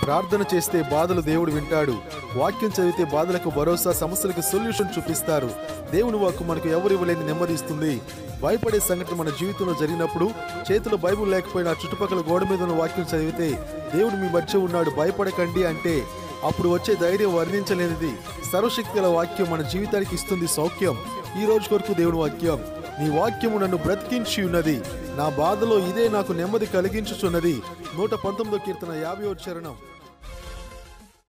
ప్రార్థన చేస్తే బాధలు దేవుడు వింటాడు. వాక్యం చదివితే బాధలకు భరోసా, సమస్యలకు సొల్యూషన్ చూపిస్తారు. దేవుని వాక్కు మనకు ఎవరు ఇవ్వలేని నెమ్మది ఇస్తుంది. భయపడే సంఘటన మన జీవితంలో జరిగినప్పుడు చేతిలో బైబుల్ లేకపోయినా చుట్టుపక్కల గోడ మీద ఉన్న వాక్యం చదివితే దేవుడు మీ మధ్య ఉన్నాడు, భయపడకండి అంటే అప్పుడు వచ్చే ధైర్యం వర్ణించలేనిది. సర్వశక్తి గల వాక్యం మన జీవితానికి ఇస్తుంది సౌఖ్యం. ఈ రోజు కొరకు దేవుని వాక్యం, నీ వాక్యము నన్ను బ్రతికించి ఉన్నది, నా బాధలో ఇదే నాకు నెమ్మది కలిగించుచున్నది. 119 కీర్తన 50వ చరణం.